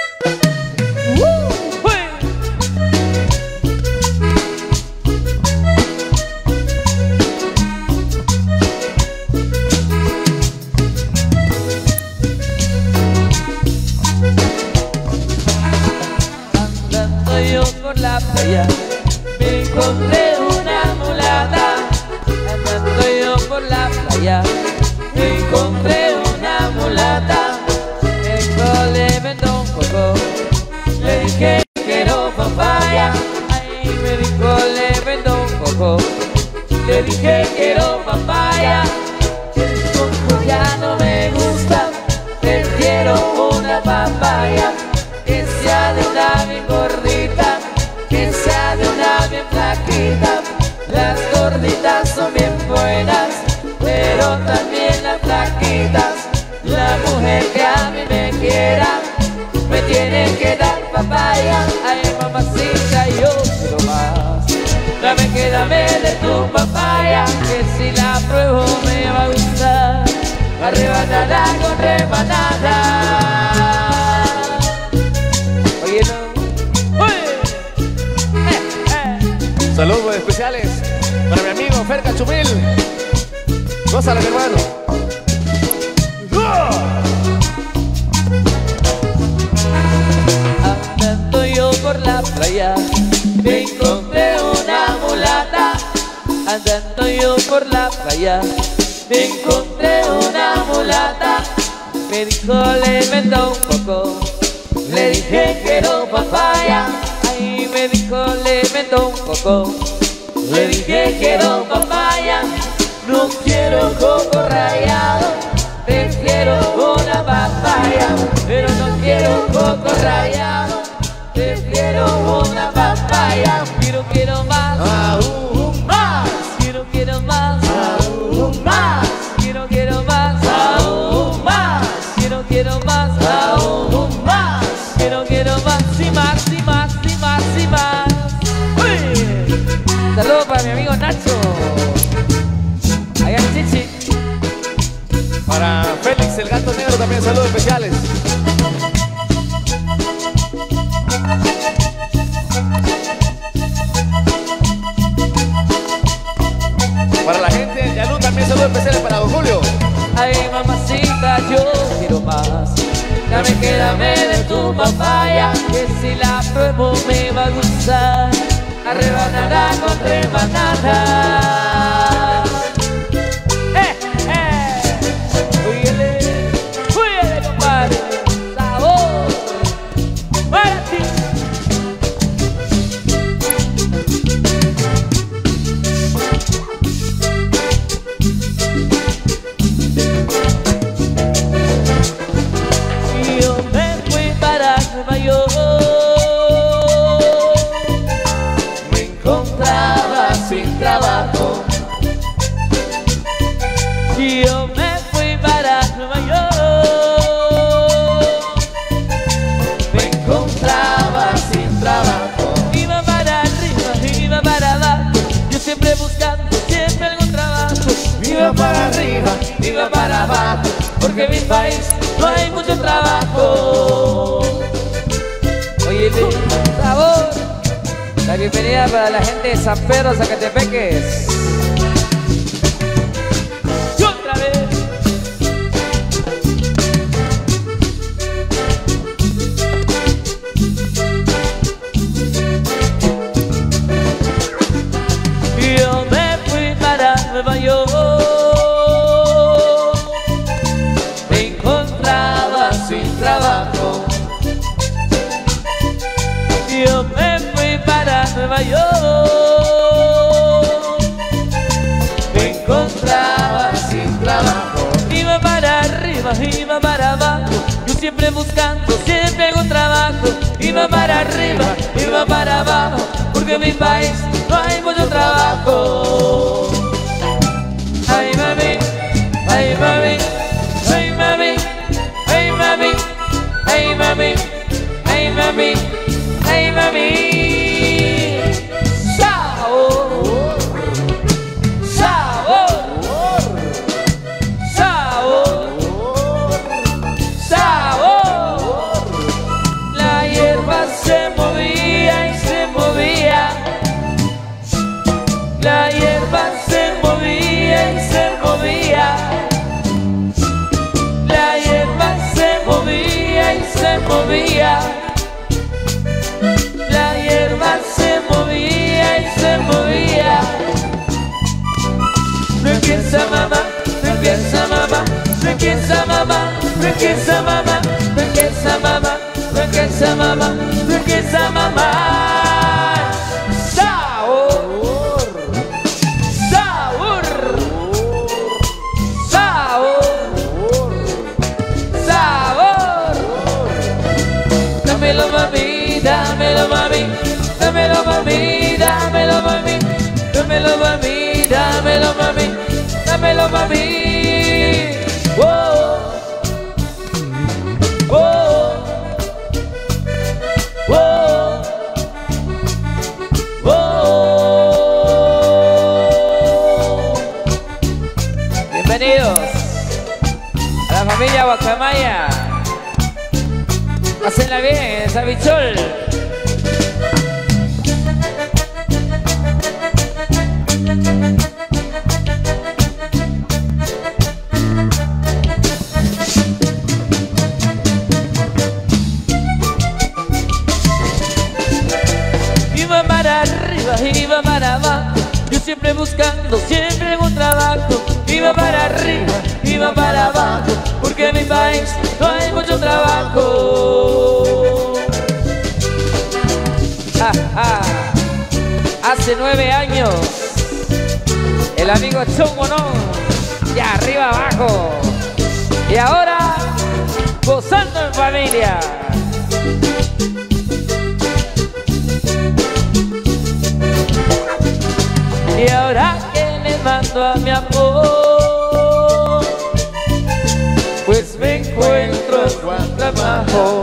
Andando yo por la playa, me encontré una mulata. Andando yo por la playa, me encontré una mulata. Me dijo, le vendo un poco, le dije quiero papaya. Ahí me dijo, le vendo un poco, le dije quiero papaya. El coco ya no me gusta, prefiero una papaya. Que sea de una bien gordita, que sea de una bien flaquita. Las gorditas son bien buenas, pero también las flaquitas. La mujer que a mí me quiera, me tiene que dar papaya. Ay, mamacita, yo quiero más. Dame que dame de tu papaya, que si la pruebo me va a gustar. Arrebatada con rebanada. Oye, no. Oye. Eh, eh. Saludos especiales para mi amigo Fer Cachumil. Gózala, mi hermano. Andando yo por la playa, me encontré una mulata. Andando yo por la playa, me encontré una mulata. Me dijo, le vendo un poco, le dije quiero papaya. Ahí me dijo, le vendo un poco, le dije quiero papaya. No quiero coco rallado, prefiero una papaya. Pero no quiero coco rallado, prefiero una papaya. Quiero, quiero más, aún más. Quiero, quiero más, aún más. Quiero, quiero más, aún más. Quiero, quiero más, aún más. Quiero, quiero más y más y más y más y más. ¡Uy! Saludos para mi amigo Nacho. Allá en Chichi. Para Félix el Gato Negro también saludos especiales. Para la gente de Yalú también saludos especiales para don Julio. Ay, mamacita, yo quiero más. Dame que dame de tu papaya, que si la pruebo me va a gustar. Arrebanada con rebanada. ¡Eh, eh! ¡Huyele! ¡Huyele, compadre! ¡Sabor! ¡Para ti! Yo me fui para Nueva York. Me encontraba sin trabajo. Yo me fui para Nueva York. Me encontraba sin trabajo. Iba para arriba, iba para abajo, yo siempre buscando país no hay mucho trabajo. Oye, por favor, la bienvenida para la gente de San Pedro, Zacatepeques. Y otra vez. Yo me fui para Nueva York. Me encontraba sin trabajo. Yo me fui para Nueva York. Me encontraba sin trabajo. Iba para arriba, iba para abajo. Yo siempre buscando, siempre un trabajo. Iba para arriba, iba para abajo. Porque en mi país no hay mucho trabajo. Ay mami, ay mami, ay mami, ay mami, ay mami, ay mami, ay mami. Sabor, sabor, sabor, sabor. La hierba se movía y se movía. La hierba se movía y se movía. La hierba se movía y se movía. La hierba se movía y se movía. No empieza mamá, no empieza mamá, no empieza mamá, no empieza mamá, no empieza mamá, no empieza mamá, no empieza mamá. Dámelo mami, dámelo mami, dámelo mami, dámelo mami, dámelo mami, dámelo mami, dámelo mami. Wow, wow, wow, wow. Bienvenidos a la familia Guacamaya. Hacenla bien, Sabichol. Iba para arriba, iba para abajo. Yo siempre buscando, siempre un trabajo. Iba para arriba, iba para abajo. Porque en mi país no hay mucho trabajo. Ja, ja. Hace nueve años el amigo Chongo no, de arriba abajo. Y ahora gozando en familia. Y ahora que le mando a mi amor, pues me encuentro en trabajo.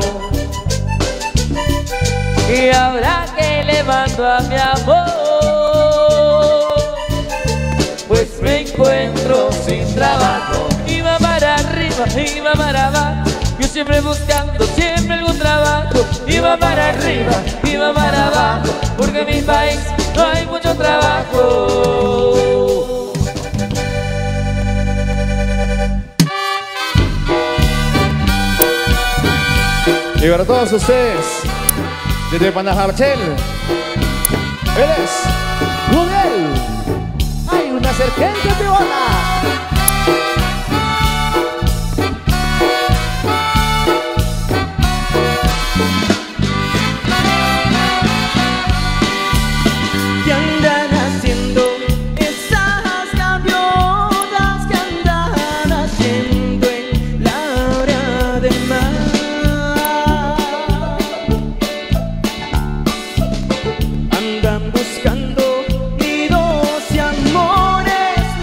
Y ahora que le mando a mi amor, pues me encuentro sin trabajo. Iba para arriba, iba para abajo. Yo siempre buscando, siempre algún trabajo. Iba para arriba, iba para abajo. Porque en mi país no hay mucho trabajo. Y para todos ustedes, desde Panajarchel, él es Miguel. Hay una serpiente peona. ¿Qué andan haciendo esas gaviotas que andan haciendo en la hora del mar? Andan buscando nidos y amores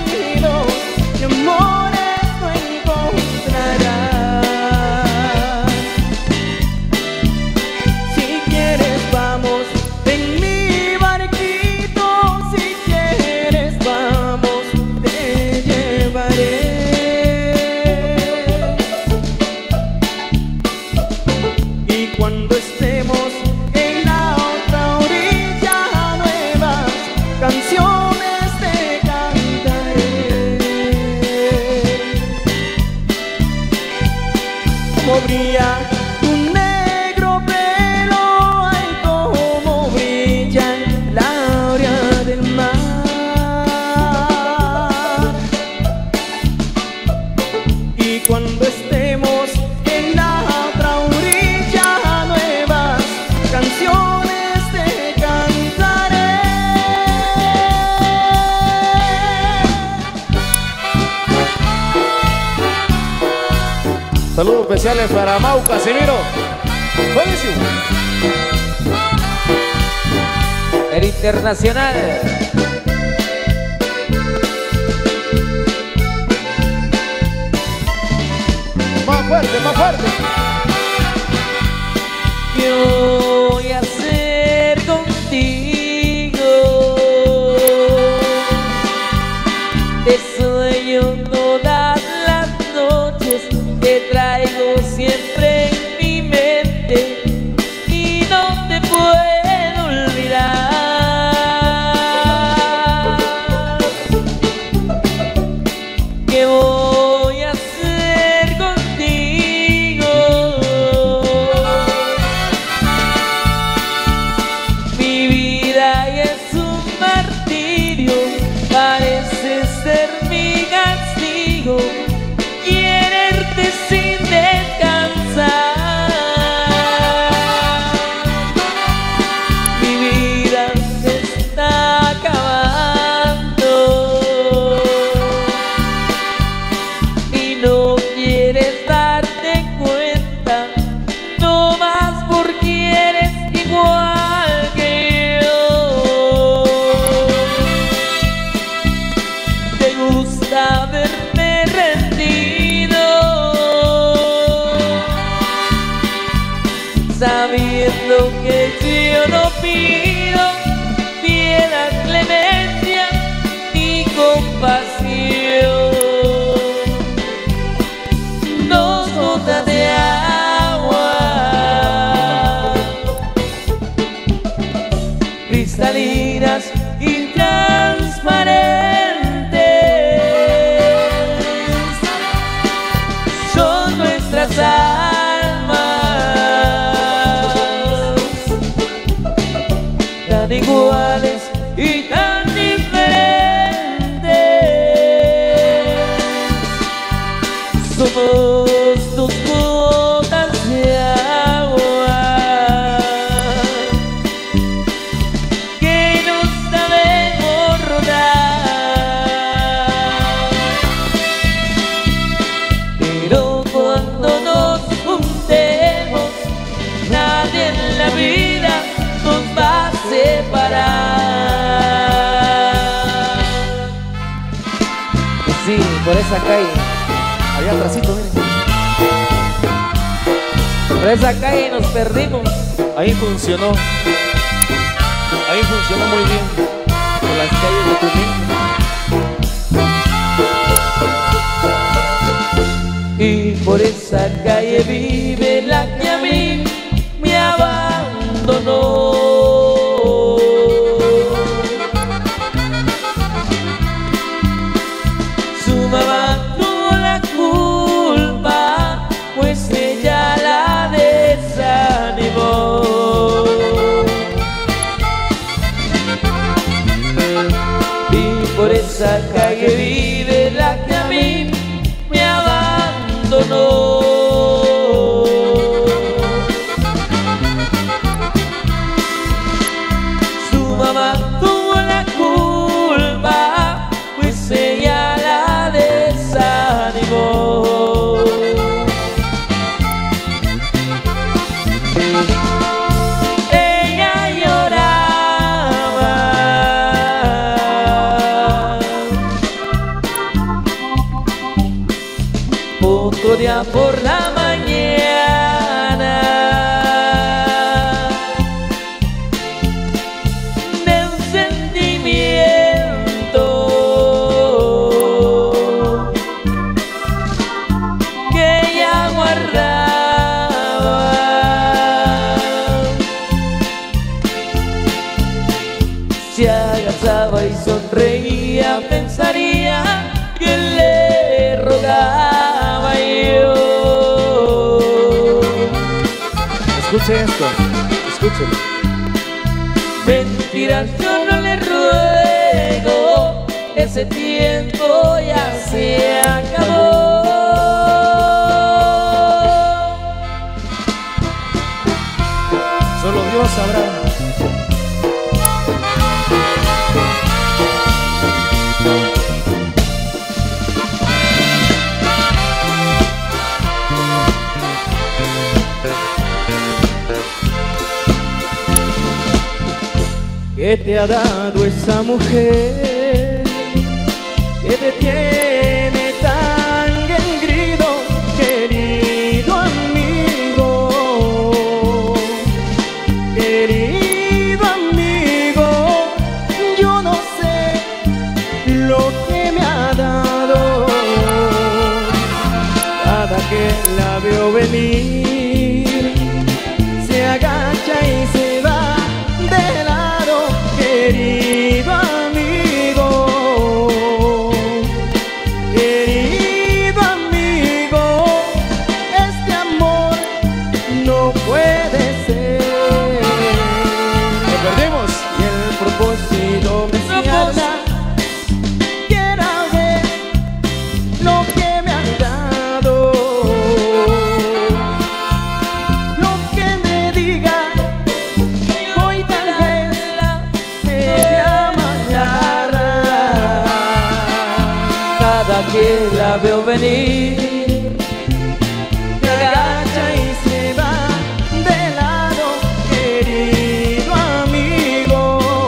Saludos especiales para Mau Casimiro. Buenísimo. El internacional. Más fuerte, más fuerte. ¿Qué voy a hacer contigo? Te sueño todas las noches, te traigo siempre en mi mente y no te puedo olvidar. ¿Qué voy a hacer contigo? Mi vida es un martirio, parece ser mi castigo, quererte sin descansar. Mi vida se está acabando y no quieres darte cuenta, no más porque eres igual que yo. Te gusta verme rendido, sabiendo que yo no pido piedad, clemencia ni compasión. Dos gotas de agua cristalinas y transparentes son nuestras almas, tan iguales y tan diferentes. Somos dos gotas de agua que nos sabemos rodar, pero cuando nos juntemos, nadie en la vida nos va a separar. Y sí, por esa calle, Allá atrásito, miren. por esa calle nos perdimos. Ahí funcionó. Ahí funcionó muy bien. Por las calles de Junín. Y por esa calle vive la que a mí me abandonó. Su mamá tuvo la culpa, pues ella la desanimó. Y por esa calle vive la que a mí me abandonó. Su mamá tuvo la culpa, pues ella la desanimó. Ella lloraba otro día por la mañana, de un sentimiento que ella guardaba. Se agazaba y sonreía, pensaría que le rogaba yo. Escuche esto. Escúchelo. Mentiras yo no le ruego, ese tiempo ya se acabó. Solo Dios sabrá. que te ha dado esa mujer que te tiene tan engrido, querido amigo, querido amigo. Yo no sé lo que me ha dado cada que la veo venir, se agacha y se va de lado, querido amigo, querido amigo. Este amor no puede ser. Lo perdimos. Y el propósito me cierra, quiera ver lo que me han dado, lo que me diga hoy tal vez ella mañana. Cada que la veo venir, Se agacha y se va de lado, querido amigo,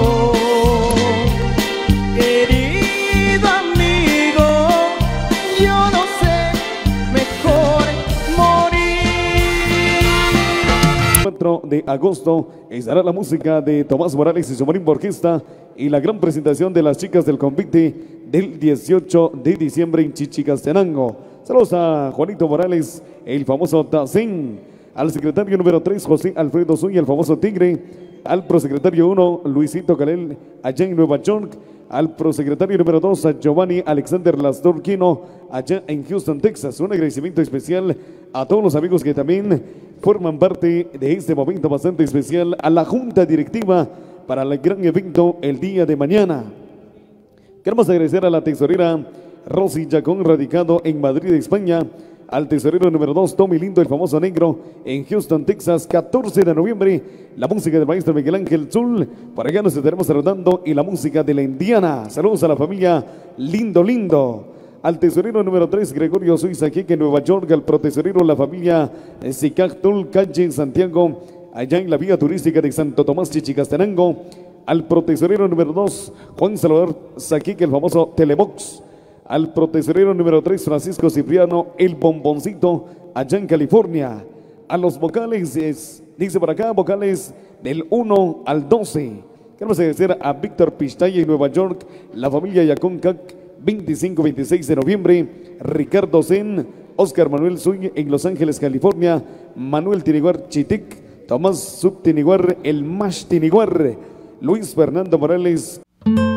querido amigo. Yo no sé, mejor morir. cuatro de agosto estará la música de Tomás Morales y su Marimba Orquesta y la gran presentación de las chicas del convite del dieciocho de diciembre en Chichicastenango. Saludos a Juanito Morales, el famoso Tacín, al secretario número tres, José Alfredo Zúñiga, el famoso Tigre, al prosecretario uno, Luisito Calel, allá en Nueva York, al prosecretario número dos, a Giovanni Alexander Lastorquino, allá en Houston, Texas. Un agradecimiento especial a todos los amigos que también forman parte de este momento bastante especial, a la Junta Directiva para el gran evento el día de mañana. Queremos agradecer a la tesorera Rosy Yacón, radicado en Madrid, España, al tesorero número dos, Tommy Lindo, el famoso negro, en Houston, Texas, catorce de noviembre, la música del maestro Miguel Ángel Zul, por allá nos estaremos saludando, y la música de la Indiana. Saludos a la familia Lindo Lindo. Al tesorero número tres, Gregorio Suiza, aquí en Nueva York, al protesorero la familia Zicactul, calle Santiago, allá en la vía turística de Santo Tomás, Chichicastenango, al protesorero número dos, Juan Salvador Saquique, el famoso Telebox, al protesorero número tres, Francisco Cipriano, el Bomboncito, allá en California. A los vocales, es, dice por acá, vocales del uno al doce. Queremos agradecer a Víctor Pistaya en Nueva York, la familia Yacón Cac, veinticinco veintiséis de noviembre, Ricardo Zen, Oscar Manuel Zúñiga en Los Ángeles, California, Manuel Tiniguar Chitic, Tomás Subtiniguar, el Mash Tiniguar, Luis Fernando Morales.